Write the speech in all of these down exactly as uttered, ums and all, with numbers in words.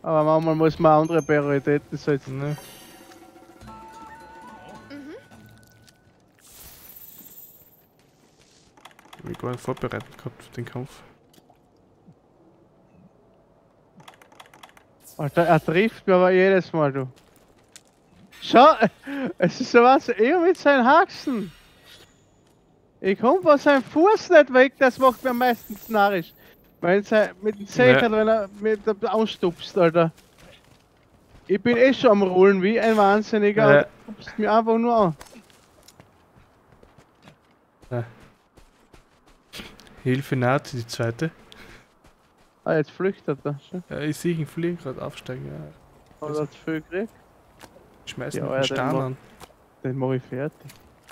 Aber manchmal muss man andere Prioritäten setzen. Ne? Mhm. Ich bin gar nicht vorbereitet gehabt für den Kampf. Alter, er trifft mich aber jedes Mal, du. Schau, es ist so was, er mit seinen Haxen. Ich komm von seinem Fuß nicht weg, das macht mir meistens narrisch. Weil er mit dem Säger, wenn er mit dem anstupst, Alter. Ich bin eh schon am Rollen wie ein Wahnsinniger Äh. und er stupst mich einfach nur an. Ja. Hilfe naht, die zweite. Ah, jetzt flüchtet er. Schon. Ja, ich sehe ihn fliegen, gerade aufsteigen. Ja. Hat er zu viel gekriegt? Schmeißen Ja, ja, ja, den den Stern mach- an. Den mach ich fertig.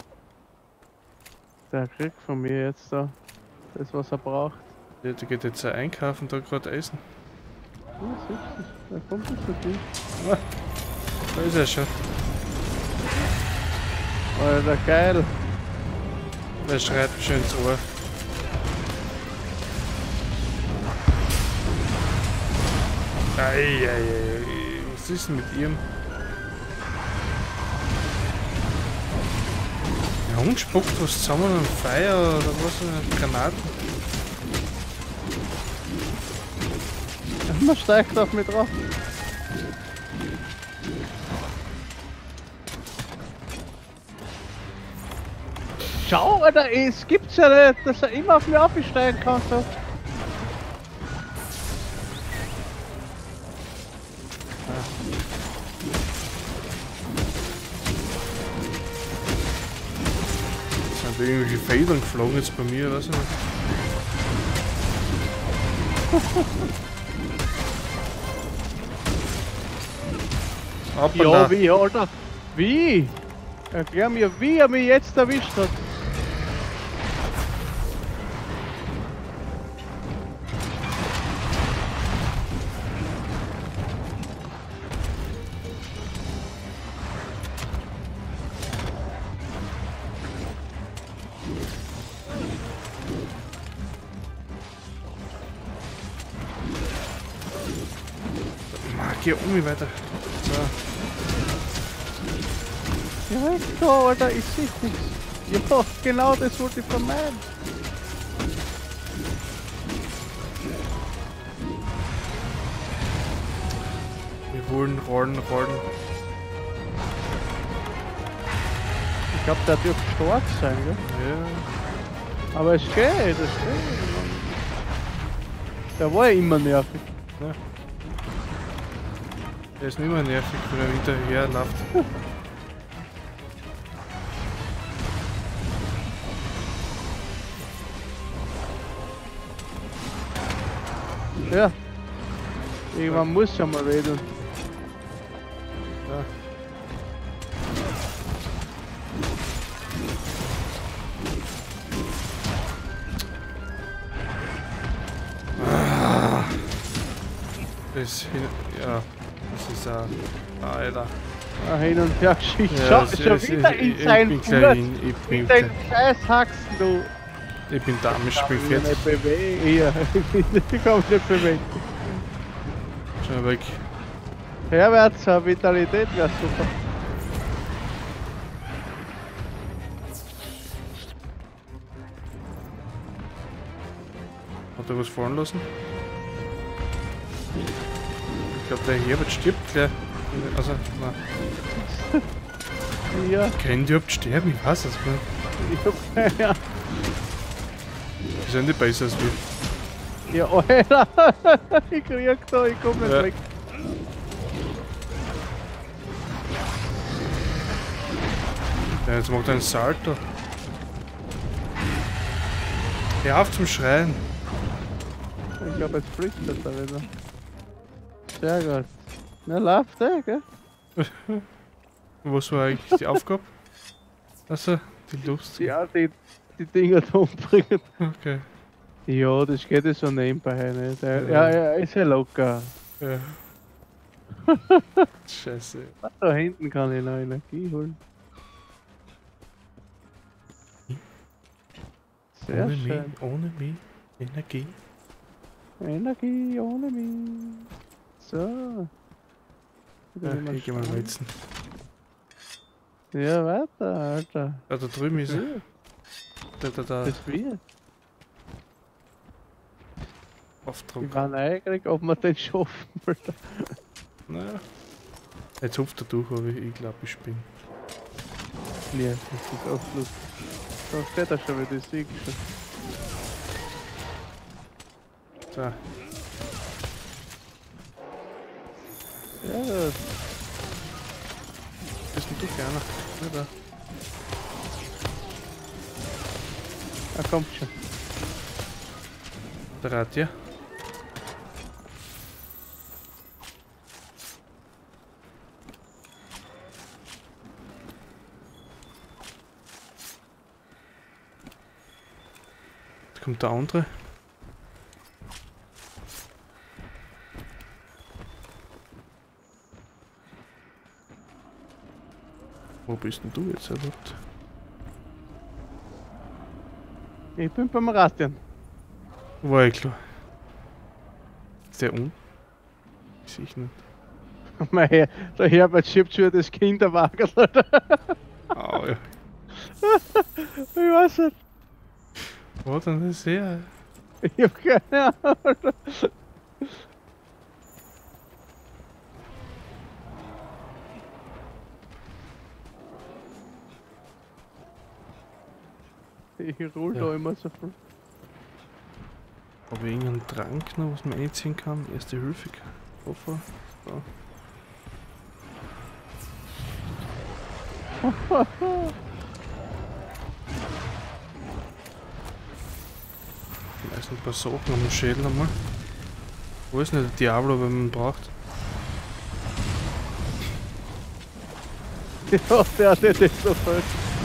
Der kriegt von mir jetzt da das, was er braucht. Der der geht jetzt einkaufen, da gerade essen. Ja, siehst du, da kommt es zu dir. Ah, da ist er schon. Alter, geil. Der schreit mir schön ins Ohr. Eieiei, was ist denn mit ihm? Der Hund spuckt was zusammen an Feuer oder was? Granaten? Man steigt auf mich drauf. Schau, Alter, es gibt's ja nicht, dass er immer auf mich aufsteigen kann. So. Sind irgendwelche Federn geflogen jetzt bei mir, weiß ich nicht. Ja, wie, Alter? Wie? Erklär mir, wie er mich jetzt erwischt hat. Geh um mich weiter. So. Ja, da, Alter, ich sehe nichts. Ja, genau das wollte ich vermeiden. Wir wollen rollen, rollen. Ich glaube, der dürfte stark sein, gell? Ja. Aber es geht, es geht. Der war ja immer nervig. Ja. Der ist nicht mehr nervig, wenn er hinterher läuft. Ja. Irgendwann muss ja mal wedeln. Ja. Ah. Das hin, ja, das ist ein ah, Alter. Ah, hin und her geschickt. Ja, Schau, es- schon es- wieder ich- in ich seinen bin Fuß. gleich hin, ich bin Mit den gleich- scheiß Haxen, du. Ich bin da, ich bin Ich fertig. nicht bewegen. Hier, ich komm nicht bewegen. Schon weg. Herwärts, eine Vitalität wäre super. Hat er was fallen lassen? Ich glaube, der Herbert stirbt gleich. Also, nein. Ja, Kann die überhaupt sterben? Ich weiß es nicht. ich hab keine Ahnung. Die sind nicht besser als wir. Ja, Alter, ich krieg da, ich komm nicht Ja. weg. Ja, jetzt macht er einen Salto. Hör auf zum Schreien. Ich glaube, jetzt flüchtet er wieder. Sehr gut. Na, läuft eh, gell? Was war eigentlich die Aufgabe? Also, die Lust. Ja, die, die Dinger da umbringen. Okay. Ja, das geht ja so nebenbei nicht. Ja, Ja. ja, ja, ist ja locker. Ja. Scheiße. Da hinten kann ich noch Energie holen. Sehr Ohne schön. mich, ohne mich, Energie. Energie ohne mich. So. Ja, ich geh mal wetzen. Ja, weiter, Alter. Ja, da drüben ist er. Wird. Da, da, da. Das wird. Aufdruck. Ich war neugierig, ob wir den schaffen, Alter. Naja. Jetzt hupft er durch, aber ich, ich glaube, ich bin. Nee, das ist auch lustig. Da steht er schon wieder, das sehe ich schon. So. Ja, das Bist denn du gerne? Ja, da. er kommt schon. Der Rad, ja. Jetzt kommt der andere. Wo bist denn du jetzt überhaupt? Ich bin beim Radion. War ja klar. Ist der un? Sehe ich nicht. Mein Herr, der Herbert schiebt schon das Kinderwagen, Alter. Au, ja. Ich weiß nicht. Wo denn das her? Ich hab keine Ahnung, Alter. Ich roll Ja. da immer so viel. Habe ich irgendeinen Trank noch, was man einziehen kann? Erste Hilfe. Koffer. So. Vielleicht ein paar Sachen am Schädel einmal. Wo ist denn der Diablo, wenn man ihn braucht? Ja, der hat nicht so viel.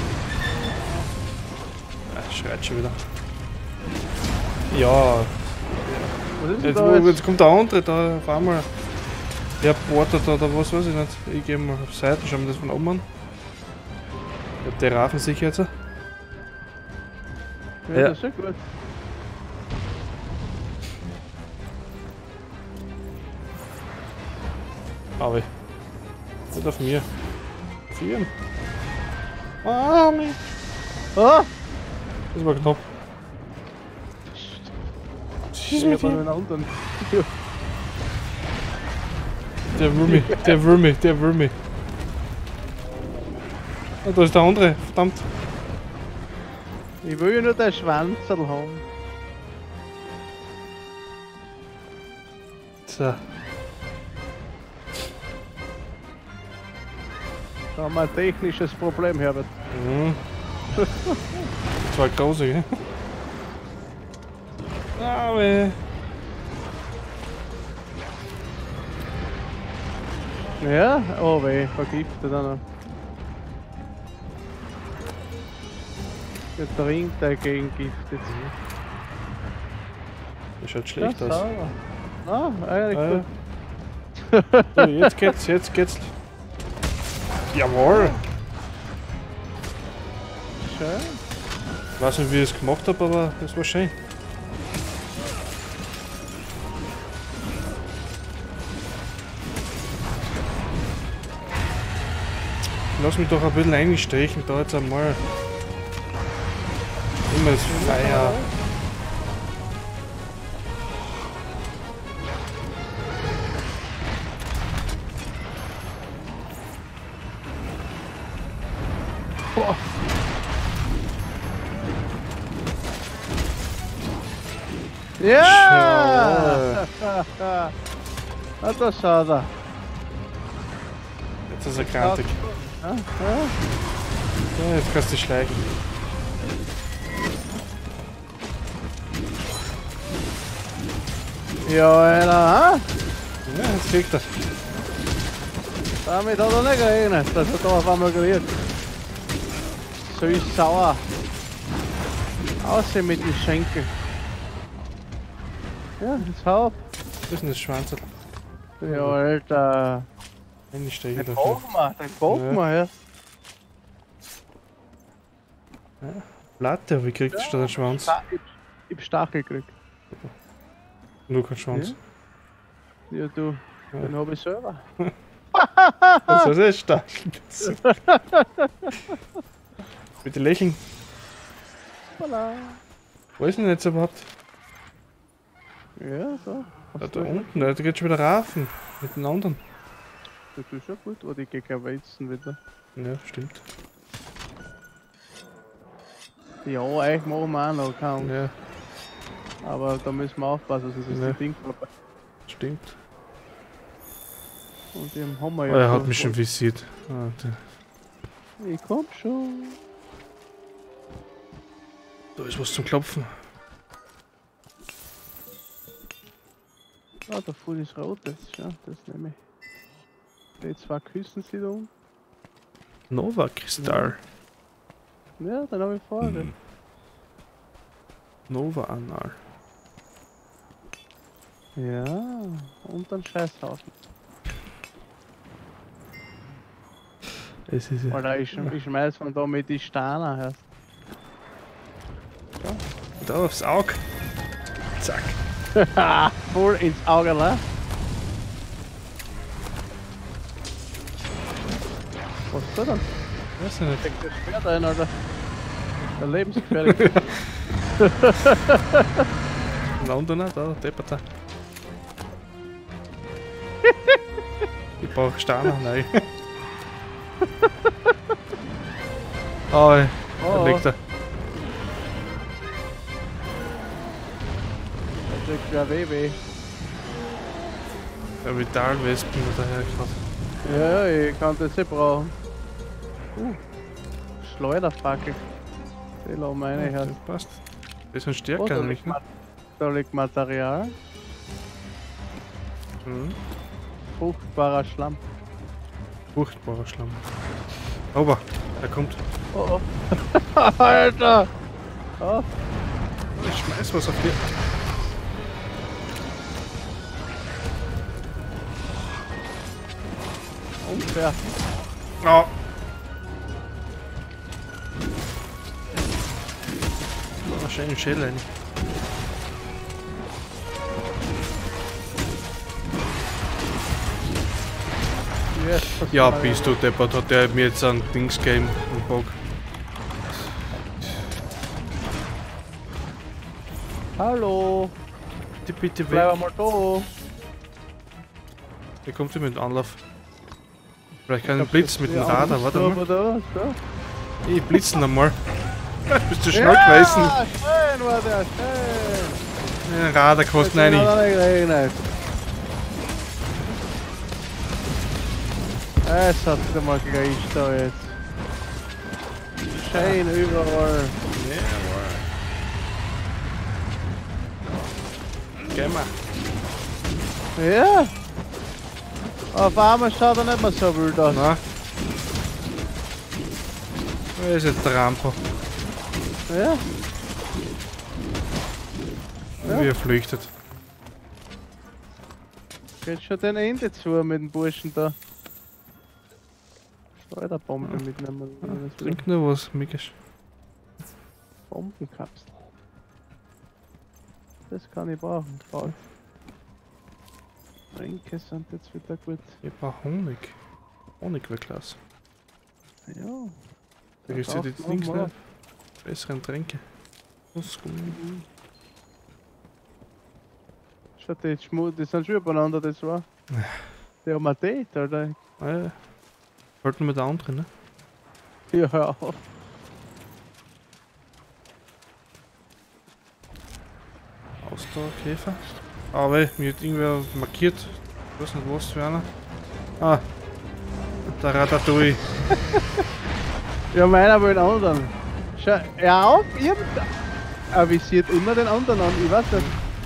Ah, schreit schon wieder. Ja, Was ist denn jetzt, da wo, jetzt? jetzt kommt der andere da auf einmal. Der Porter da, oder was weiß ich nicht. Ich gehe mal auf Seite, schauen wir das von oben an. Ich hab die Rafen sicher jetzt. Ja, Ja. das ist ja gut. Aber ich. Nicht auf mir. Auf ihren. Ah, nee. Ah! Das war knapp. Ich hab einen anderen. Ja. Der will mich, der will mich, der will mich. Ah, da ist der andere, verdammt. Ich will ja nur den Schwanzerl haben. So. Da haben wir ein technisches Problem, Herbert. Mhm. Das war große, gell? Ah, weh. Ja? Oh weh, vergiftet auch noch. Der trinkt der Gegengift jetzt. Das schaut schlecht Ja, aus. sauber. Ah, eigentlich Ah, gut. ja. So, jetzt geht's, jetzt geht's. Jawohl! Schön. Ich weiß nicht, wie ich es gemacht habe, aber das war schön. Lass mich doch ein bisschen einstechen, da jetzt einmal. Immer das Feier. Boah. Ja! Ah, da schaut er. Jetzt ist er krantig. Ja, ja. Ja, jetzt kannst du schleichen. Ja, Alter, ha? Ja, jetzt kriegt er. Damit hat er nicht gerechnet, dass er da auf einmal gerührt. Süß sauer. Außer mit den Schenkel. Ja, das hau. Was ist denn das Schwanzel? Ja, Alter. Einstechen Den dafür. brauchen wir, den brauchen Ja. wir, ja. Platte, wie kriegst du statt einen Schwanz? Sta- Ich, ich hab Stachel gekriegt. Nur kein Schwanz. Ja, du. Ja. Den habe ich selber. Das ist echt stark. Bitte lächeln. Voilà. Wo ist denn jetzt überhaupt? Ja, so. Da, da unten, da geht schon wieder Rafen. Mit den anderen. Das ist schon gut, oder ich gehe kein Weizen wieder. Ja, stimmt. Ja, eigentlich machen wir auch noch kaum. Ja, Aber da müssen wir aufpassen, sonst ist Ja. das Ding vorbei. stimmt. Und den haben wir Oh, ja. er hat mich schon visiert. Ah, der- Ich komm schon. da ist was zum Klopfen. Ah, da vorne ist rotes. Ja, das nehme ich. Die zwei küssen sie da unten. Nova Kristall. Ja, dann habe ich vorher. Mhm. Nova Anal. Ja, und dann Scheißhaufen. Es ist ja. Alter, ich, ich schmeiß von da mit die Steine her. Da aufs Auge. Zack. Voll ins Auge, ne? Was ist das denn? Weiß ich nicht. Steckt das Schwert ein, Alter. Der lebensgefährlich. Londoner, da, Depperter. Ich brauch Steine, nein. Oh, da Oh, liegt er. das kriegt ja weh weh. Der Vitalwespen daher gerade. Ja, ich kann das nicht brauchen. Uh, Schleuderfackel. Die lassen wir rein, Ja, Herr. das passt. Das ist ein Oh, Stärker da, nämlich, liegt ne? Ma- da liegt Material. Mhm. Fruchtbarer Schlamm. Furchtbarer Schlamm. Aber, er kommt. Oh, oh. Alter! Oh, Ich schmeiß was auf dir. unfair. Oh. Wahrscheinlich Schelle rein. Yes, das Ja, war- bist du deppert, hat der mir jetzt ein Dings gegeben, einen Bock. Hallo! Bitte, bitte Bleib weg. mal da! Hier kommt er mit dem Anlauf. Vielleicht kann ich glaub, Blitz das- mit dem ja, Radar, warte da, mal. Da, da. Ich blitzen einmal. Bist du schnell gewesen? Ja, schön war der, schön! Ja, Radar kostet Das nein. hat er geregnet. Es hat wieder mal gereicht da jetzt. Schön überall. Geh mal. Ja! Auf einmal schaut er nicht mehr so wild aus. Na? Wer ist jetzt der Rampo? Ja? Ja. Wie er flüchtet. Geht schon den Ende zu mit dem Burschen da. Schleuderbombe mitnehmen. Das ist Trink nur was, Mikisch. Bombenkapsel. Das kann ich brauchen, Paul. Tränke sind jetzt wieder gut. Ich brauch Honig. Honig wäre klasse. Ja. Da kriegst du die Dings nicht. Besseren Tränke. Nussgummi. Schaut, die, Schmu die sind schon übereinander, das war. Der haben ein Date, Alter. Ah ja. Halten wir der andere, ne? Ja, hör auf. Ausdauerkäfer. Aber mir hat irgendwer markiert. Ich weiß nicht was für einer. Ah. Der Ratatouille. Ja, meiner will den anderen. Schau, ja auf, ihr avisiert immer den anderen an, ich weiß nicht.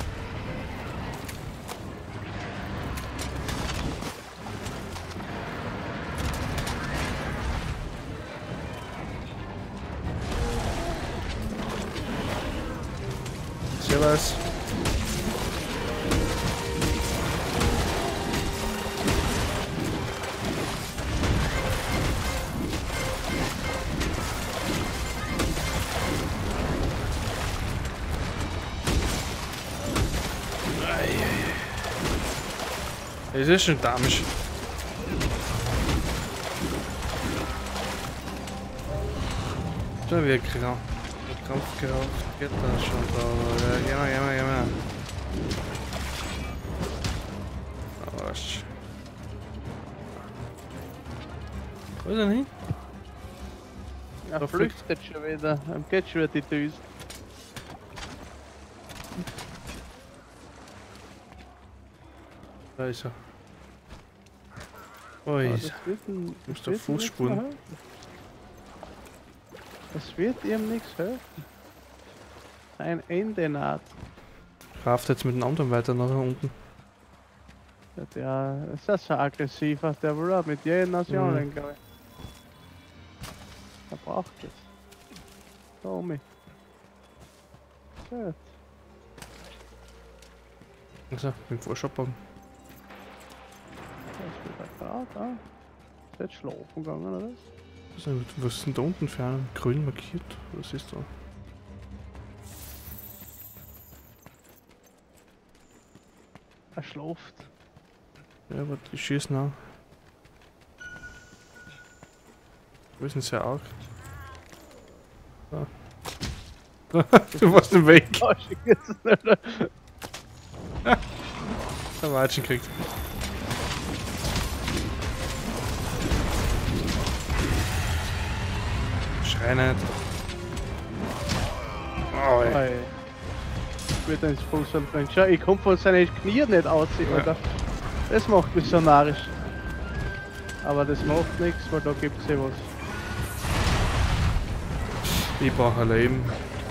Servus. Es ist schon damisch. Schon wieder Krampf. Kampfkraft geht das schon da. Ja, geh mal, geh mal, geh mal. Arsch. Wo ist er hin? Er flüchtet schon wieder. Ihm geht schon wieder die Düse. Da ist er. Wo ist er? Du musst auf Fußspuren. Es wird ihm nichts helfen. Ein Ende naht. Kraft jetzt mit dem anderen weiter nach unten. Ja, der ist ja so aggressiver. Der will auch mit jeder Nation, Mhm. glaube ich. Er braucht es. Da um mich. Gut. Also, mit dem Vorschaubaum. Da ist wieder gerade da. Ist jetzt schlafen gegangen, oder was? Also, was ist denn da unten für einen? Grün markiert? Was ist da? Er schläft. Ja, aber die schießen auch. Wo ist denn sie auch? Da. Du warst im Weg. Oh, shit, jetzt ist nicht. Der Watschen kriegt. Schrei nicht. Oh, ey. Hey. Wieder ins Fuß und bringt. Schau, ich komm von seinen Knien nicht aussehen, Ja. Alter. Das macht mich so narrisch. Aber das macht nichts, weil da gibt's ja was. Ich brauche ein Leben.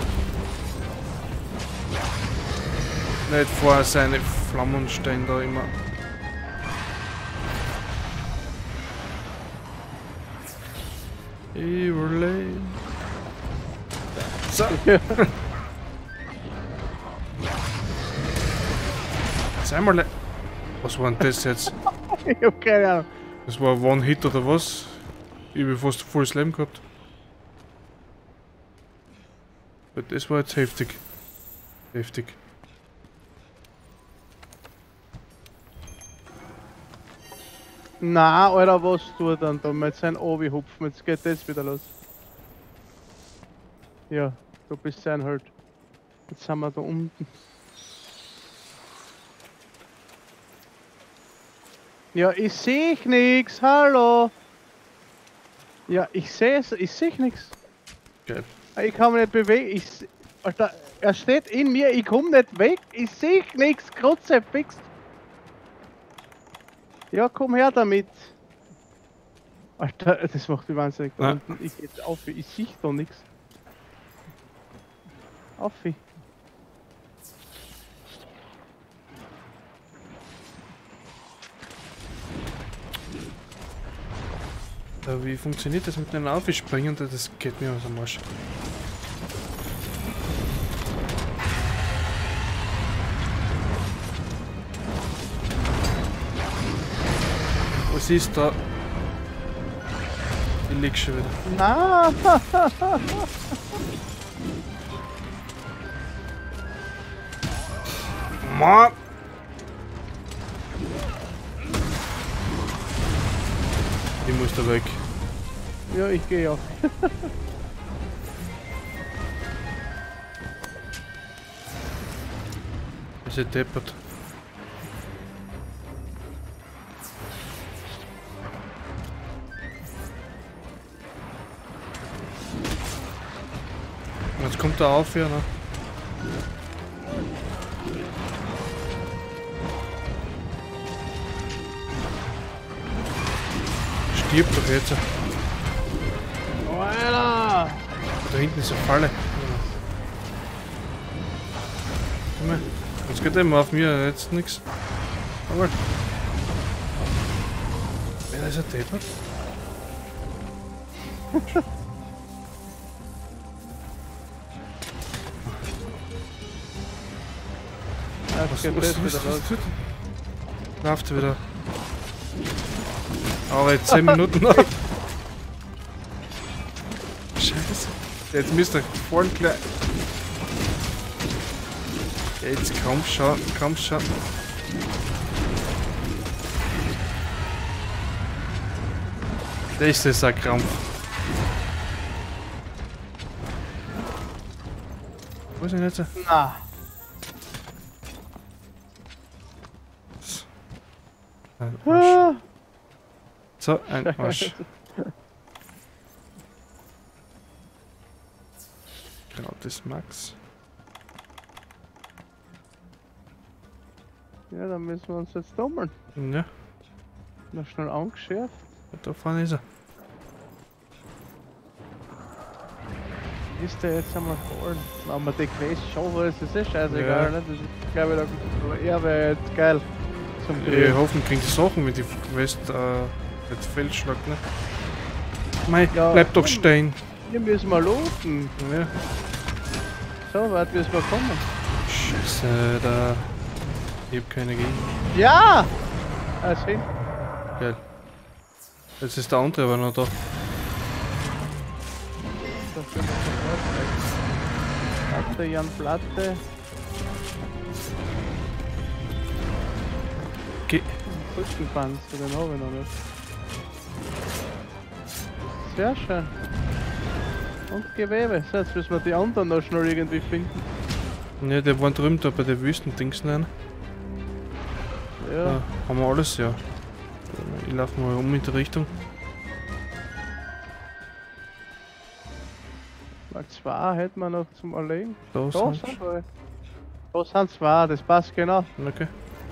Nicht vor seine Flammen stehen da immer. Überleben. So. Sei mal. le- Was war denn das jetzt? Ich hab keine Ahnung. Das war One-Hit oder was? Ich hab fast volles Leben gehabt. Das war jetzt heftig. Heftig. Na, Alter, was tut er dann da mit seinem Obi hupfen? Jetzt geht das wieder los. Ja, du bist sein halt. Jetzt sind wir da unten. Ja, ich sehe nix. Hallo. Ja, ich sehe es. Ich sehe nix. Geil. Ich kann mich nicht bewegen. Ich, se- Alter, er steht in mir. Ich komme nicht weg. Ich sehe nix. Krutze, fix. Ja, komm her damit. Alter, das macht mich wahnsinnig. Da Ja. unten. Ich geh jetzt auf. Ich sehe da nichts. Auf. Ja, wie funktioniert das mit den Aufspringen? Das geht mir aus dem Arsch. Was ist da? Ich lieg schon wieder. Na, Mann! Ich muss da weg. ja, ich gehe auch. Das ist deppert. Jetzt kommt er auf hier, ne? Stirb doch jetzt. Alter! Da hinten ist eine Falle. Komm her. Jetzt geht er mal auf mir, jetzt nix. Aber. Wer ist er deppert? Jetzt Was, geht was, das was, wieder los. was, was, Läuft wieder. Aber jetzt zehn Minuten noch. Scheiße. Jetzt müsst ihr voll gleich. Jetzt komm schon, komm schon. Das ist ein Krampf. Wo ist denn jetzt? Na. Ein Arsch. Ah. So, ein Arsch. Gratis Max. Ja, dann müssen wir uns jetzt dummeln. Ja, Noch schnell angeschärft. da vorne ist er. Ist der jetzt einmal voll? Wenn wir die Quest schaffen, ist das eh scheißegal, Ja. ne? Das ist, glaube ich, da, er wäre jetzt geil. Zum Ich Drehen. hoffe, man kriegt die Sachen, wenn die Quest äh, jetzt fehlschlägt, ne? Mei, Ja, bleib doch komm. stehen. Hier müssen wir laufen. Ja. So weit müssen wir kommen. Scheiße, da. Ich hab keine Gegend. Ja! Ah, schön. Geil. Jetzt ist der andere aber noch da. Das ist Platte, Jan Platte. Geh. Rückenpanzer, den habe ich noch nicht. Sehr schön. Und Gewebe. So, jetzt müssen wir die anderen noch schnell irgendwie finden. Ne, der waren drüben da bei der Wüstendings rein. Ja. Da haben wir alles, ja. Ich laufe mal um in die Richtung. Mal zwei hätten wir noch zum Erlegen. Da, Da sind sind wir. Da sind zwei, das passt genau. sie. Okay.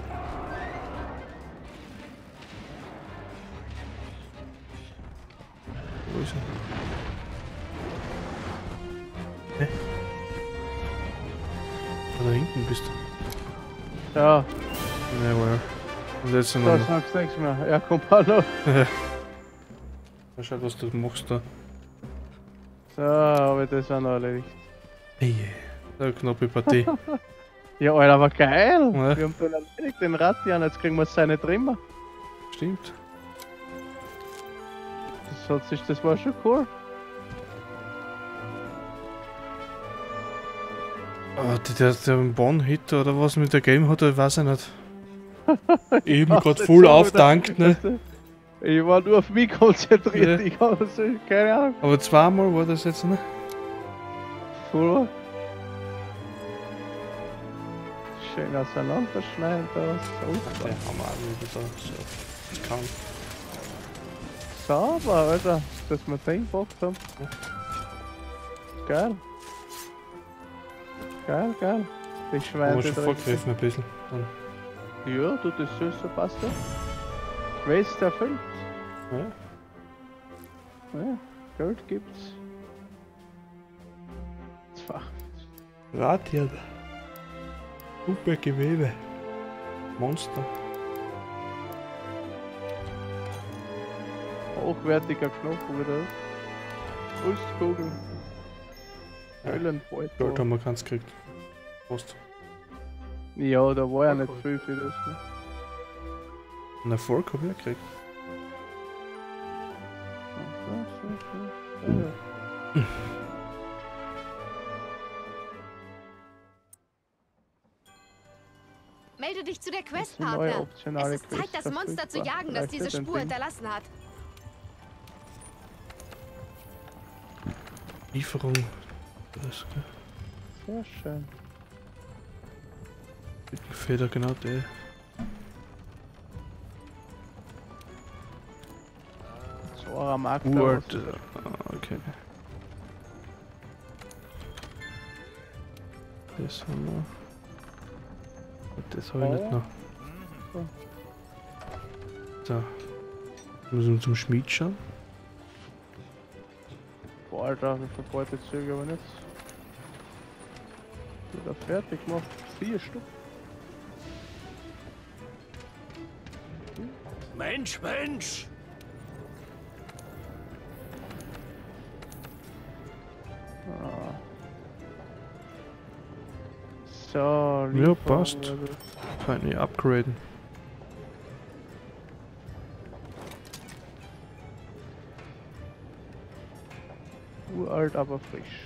Wo ist er? Hä? Da hinten bist du. Ja, Ne, well. Und jetzt sind da wir noch. sagst du nichts mehr. Ja, kommt mal noch. Mal schaut, was du machst da. So, habe ich das auch noch erledigt. Ey, eine knappe Partie. Ja, Alter, aber geil! Ja. Wir haben den erledigt, den Ratian, jetzt kriegen wir seine Trimmer. Stimmt. Das hat sich, das war schon cool. Ah, die, der, der One-Hit oder was mit der Game hat, ich weiß ich nicht. Eben Ach, gerade das voll war auftankt, ne? wieder- Ich war nur auf mich konzentriert, Ja. ich habe so, keine Ahnung. Aber zweimal war das jetzt, ne? Voll. Schön auseinanderschneiden da. Super. Der haben wir auch wieder da. So. Das kann. Sauber, Alter, dass wir den gemacht haben. Geil. Geil, geil. Die Schweine. Aber schon da- vorgegriffen ein bisschen. Dann. Ja, du, das soll so passt ja. Quest erfüllt. Ja. Ja, Geld gibt's. Zwei. Ratian. Super Gewebe. Monster. Hochwertiger Knochen wieder. Brustkugel. Höhlenbeut. Gold haben wir keins gekriegt. Fast. Ja, da war ja nicht viel für das. Ne? Einen Erfolg hab ich auch gekriegt. So, so, so. Ja. Melde dich zu der Das ist eine neue Questpartner. optionale Es ist Zeit, Quest das Monster zu verfügbar. jagen, das Vielleicht diese wird ein Spur Ding. hinterlassen hat. Lieferung. Das, gell? Sehr schön. Feder, genau der. So ein Markt. Uralt. Ah, okay. Das haben wir. Und das habe ich nicht noch. So. Müssen wir zum Schmied schauen. Boah, Alter, wir verbeute Züge aber nicht. Wieder fertig gemacht. Vier Stück. Mensch, Mensch! Ah. So, Ja, passt. Lieferung, also. Kann ich upgraden. Uralt, aber frisch.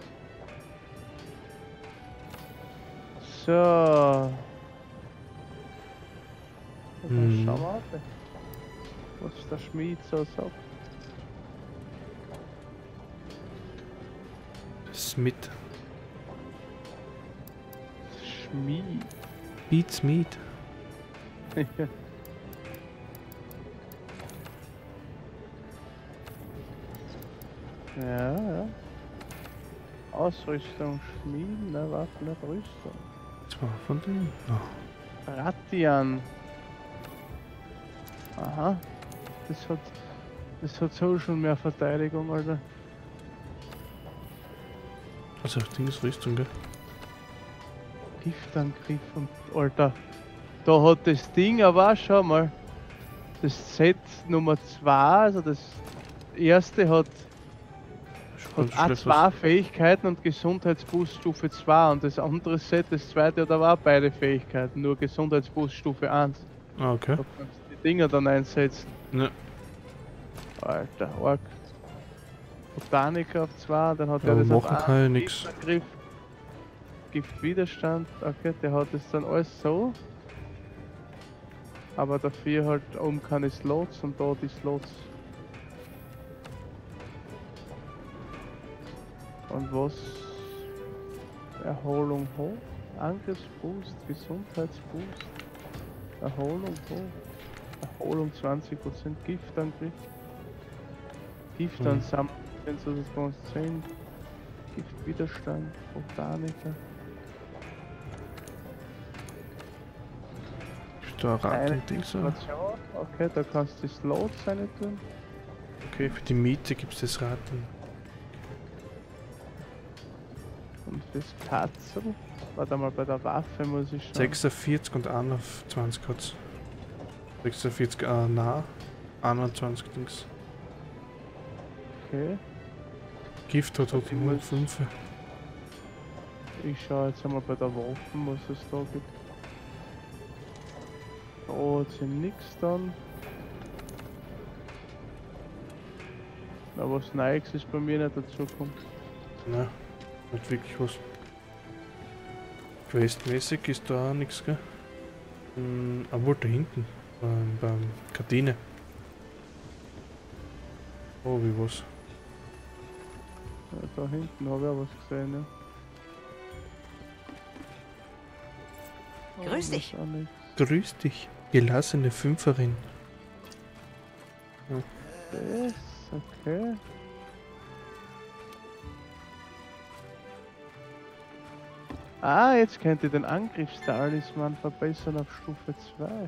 So. Und dann Mhm. schauen wir mal, was der Schmied so sagt. Smith. Schmied. Beats Meat. Ja, ja. Ausrüstung, Schmieden, ne, Waffen, nicht Rüstung. Zwei von denen. Oh. Ratian. Aha. Das hat. Das hat so schon mehr Verteidigung, Alter. Also Ding ist Rüstung, gell? Giftangriff und. Alter. Da hat das Ding aber auch schon mal. Das Set Nummer zwei, also das erste hat. Ganz Hat auch schlecht zwei Fähigkeiten und Gesundheitsboost Stufe zwei und das andere Set, das zweite hat aber auch beide Fähigkeiten, nur Gesundheitsboost Stufe eins. was. Ah, okay. Da kannst du die Dinger dann einsetzen. Ne. Alter, Ork. Botaniker auf zwei, dann hat Ja, er das machen auf kann ja einen nix. Giftangriff. Giftwiderstand, okay, der hat das dann alles so. Aber dafür halt oben keine Slots und da die Slots. Und was? Erholung hoch, Angriffsboost, Gesundheitsboost, Erholung hoch, Erholung zwanzig Prozent, Giftangriff, Giftansammlung zehn, Giftwiderstand, Botaniker. Ist da ein Rad und Ding so? Ration. Okay, da kannst du die Slots rein tun. Okay, für die Miete gibt es das Raten. Und fürs Katzel, warte mal, bei der Waffe muss ich schon. sechsundvierzig und einundzwanzig hat's. sechsundvierzig äh, nah, einundzwanzig Dings. Okay, Gift hat Okay, halt nur muss- fünf. ich schaue jetzt einmal bei der Waffen, was es da gibt. Da hat sie nix dann. Na, was Neues ist bei mir nicht dazu kommt. Ne, nicht wirklich was. Questmäßig ist da auch nichts, gell? Hm, obwohl da hinten, beim, beim Kantine. Oh, wie was? Ja, da hinten habe ich auch was gesehen, ja. Grüß Oh, das dich. ist auch nix. Grüß dich, gelassene Fünferin. Das, okay. Ah, jetzt könnt ihr den Angriffstalisman verbessern auf Stufe zwei.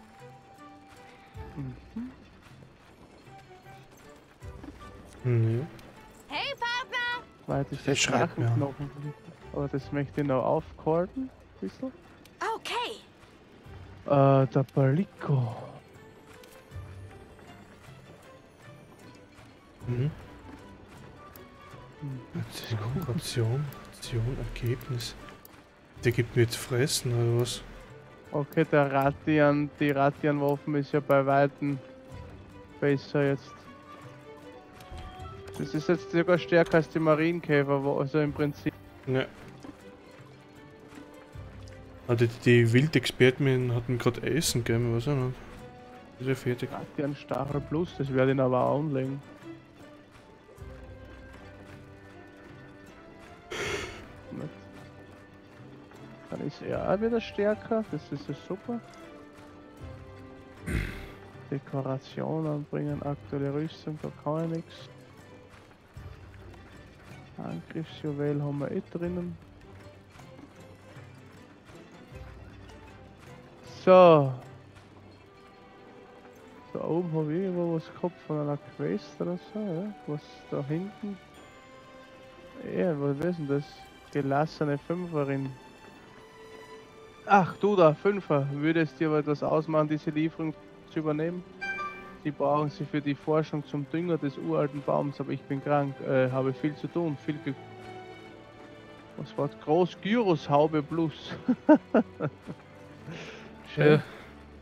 Mhm. Ne, Hey, Partner! Zweites Das schreibt mir an. Drachenknochen. Aber das möchte ich noch aufkalten. Ein bisschen. Okay. Äh, der Balico. mhm. Mhm. Ration, Ration, Ration, Ergebnis. Der gibt mir jetzt fressen oder was? Okay, der Ratian, die Ratian-Waffen ist ja bei Weitem besser jetzt. Das ist jetzt sogar stärker als die Marienkäfer, wo- also im Prinzip. Ne. Ah, die, die Wildexperten hatten gerade Essen gegeben, weiß ich nicht. Ist ja fertig. Ratian Stachel Plus, das werde ich ihn aber auch anlegen. Nicht. Dann ist er auch wieder stärker, das ist ja super. Dekoration anbringen, aktuelle Rüstung, da kann ich nichts. Angriffsjuwel haben wir eh drinnen. So. Da oben habe ich irgendwo was gehabt von einer Quest oder so, ja? Was da hinten? Ja, was ist denn das? Gelassene Fünferin. Ach du da, Fünfer. Würde es dir aber etwas ausmachen, diese Lieferung zu übernehmen? Sie brauchen sie für die Forschung zum Dünger des uralten Baums, aber ich bin krank, äh, habe viel zu tun, viel Glück. Was war das? Groß Gyros Haube Plus. Schön. Ja.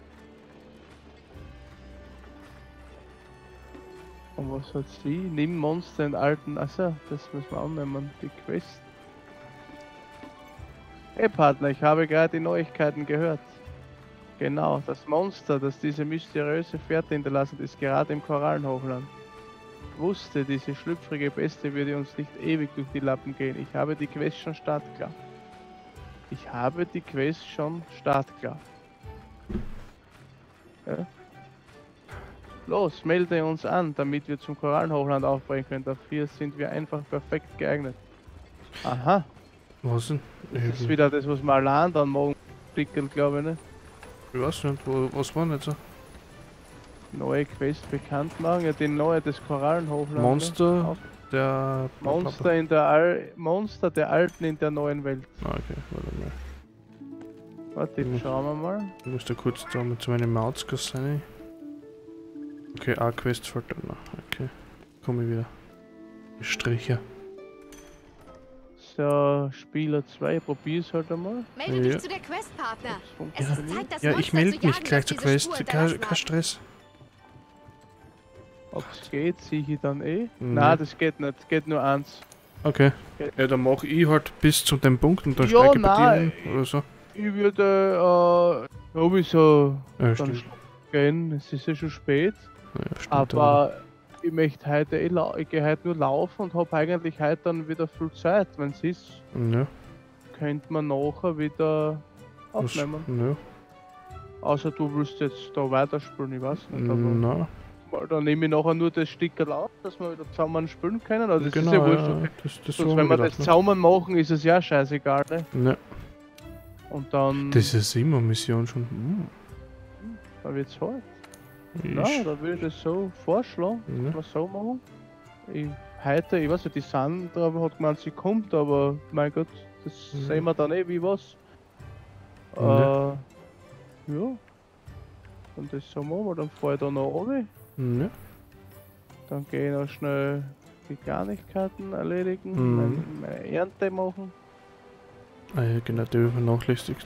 Und was hat sie? Nimm Monster in alten. Achso, das müssen wir annehmen, die Quest. Hey Partner, ich habe gerade die Neuigkeiten gehört. Genau, das Monster, das diese mysteriöse Fährte hinterlassen, ist gerade im Korallenhochland. Ich wusste, diese schlüpfrige Beste würde uns nicht ewig durch die Lappen gehen. Ich habe die Quest schon startklar. Ich habe die Quest schon startklar. Ja. Los, melde uns an, damit wir zum Korallenhochland aufbrechen können. Dafür sind wir einfach perfekt geeignet. Aha, Was denn? das ist Ich, wieder das, was wir allein dann morgen klicken, glaube ich, ne? ich weiß nicht, wo, was war nicht so? Neue Quest bekannt machen, ja, die neue des Korallenhochlands. Monster, Auf- der... Monster in der Al Monster der Alten in der neuen Welt. Ah, okay, warte mal. Warte, Mhm. jetzt schauen wir mal. Ich muss da kurz da mit so meinen Mausgas rein. Okay, A Quest fällt dann noch. Okay, komme ich wieder. Striche. So, Spieler zwei, probier's halt einmal. Melde Ja. dich zu der Quest, Partner. Ob's Es funktioniert. ist Zeit, das Ja, Monster ich melde zu mich jagen, gleich das zur diese Quest. Spur Kein, hinterlassen kein hat. Stress. Ob's geht, sehe ich dann eh. Mhm. Nein, das geht nicht, geht nur eins. Okay. Okay. Ja, dann mach ich halt bis zu dem Punkt und dann Ja, steige ich bei dir nein. hin oder so. Ich würde äh, sowieso Ja, dann stimmt. schlafen gehen, es ist ja schon spät. Ja, stimmt Aber ich möchte heute eh lau ich gehe heute nur laufen und habe eigentlich heute dann wieder viel Zeit. Wenn es ist, Ja, könnte man nachher wieder was, aufnehmen. ja. Außer du willst jetzt da weiterspielen, ich weiß nicht. Aber Na, mal, dann nehme ich nachher nur das Stück auf, dass wir wieder zusammen spielen können. Also das genau, ist ja wurscht. ja, das, das Sonst, so wenn wir gedacht, das ne? zusammen machen, ist es ja scheißegal. Ne? Ja, Und dann, das ist immer Mission schon. Hm. dann wird's halt. Ich, Ja, da würde ich das so vorschlagen, ja. dass wir so machen. Ich, heute, ich weiß nicht, die Sandra hat gemeint, sie kommt, aber mein Gott, das Mhm. sehen wir dann eh wie was. Ja. Äh, ja. Und das so machen wir, dann fahre ich da noch runter. Ja. Dann gehe ich noch schnell die Kleinigkeiten erledigen, Mhm. meine, meine Ernte machen. Ah ja, genau, der wird vernachlässigt.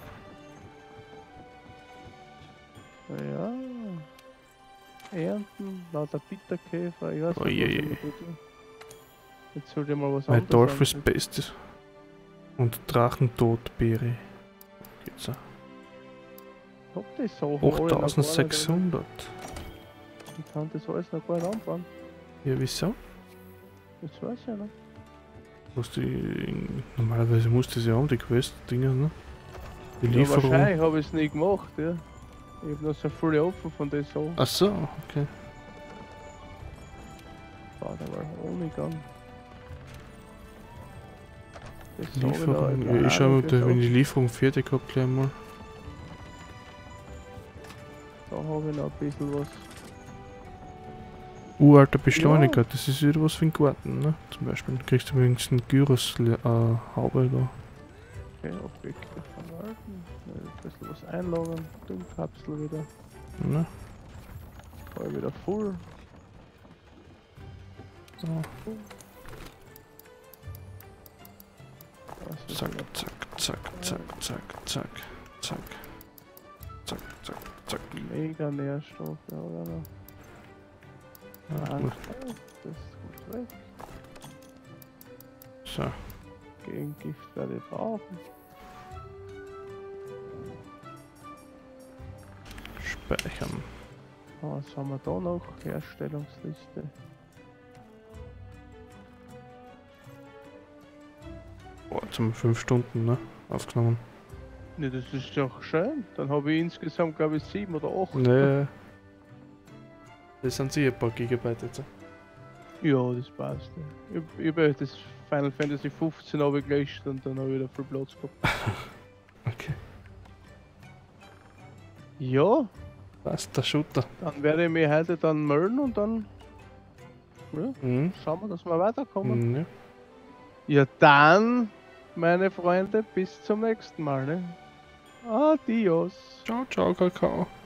Ja. Ernten, lauter Bitterkäfer, ich weiß Oh nicht, je, was je. ich da tue. Jetzt sollte ich mal was Mein anderes Dorf ist anfangen. Bestes. Und Drachentodbeere. Geht's auch. Ich hab die Sachen alle noch gar nicht, achttausendsechshundert. oder? Ich kann das alles noch gar nicht anfangen. Ja, wieso? Das weiß ich nicht. Musst du, normalerweise musst du sie haben, die Quest-Dinger, ne? Die Ja, Lieferung. wahrscheinlich habe ich es nie gemacht, ja. Ich hab noch so viele offen von den Sachen. Ach so, okay. Warte mal, ohne Gang. Das sag ich Lieferung. noch, Ja, ich schau mal, das da, wenn auch. die Lieferung fertig hab, gleich mal. Da habe ich noch ein bisschen was. Uralter Beschleuniger, das ist wieder was für den Garten, ne? Zum Beispiel. Kriegst du übrigens einen Gyros-Haube da. Okay, Objekte verwalten. Ein bisschen was einlagern. Dünnkapsel wieder. Ne? Voll wieder voll. So, Was ist zack, wieder? zack, zack, zack, zack, zack, zack. Zack, zack, zack. Mega Nährstoffe, oder noch? Ja, Danke, gut. das ist gut weg. So, Gegengift werde ich brauchen. speichern. Was haben wir da noch? Herstellungsliste. Boah, jetzt haben wir fünf Stunden, ne? Aufgenommen. Ne, das ist doch schön. Dann habe ich insgesamt, glaube ich, sieben oder acht. Ne. Das sind sicher ein paar Gigabyte jetzt. Ja, das passt. Ja. Ich, ich habe das Final Fantasy fünfzehn habe ich gelöscht und dann habe ich wieder viel Platz gehabt. Okay. Ja, Was, der Shooter. dann werde ich mich heute dann melden und dann ja, Mhm. schauen wir, dass wir weiterkommen. Mhm. Ja. Ja, dann, meine Freunde, bis zum nächsten Mal. Ne? Adios. Ciao, ciao, Kakao.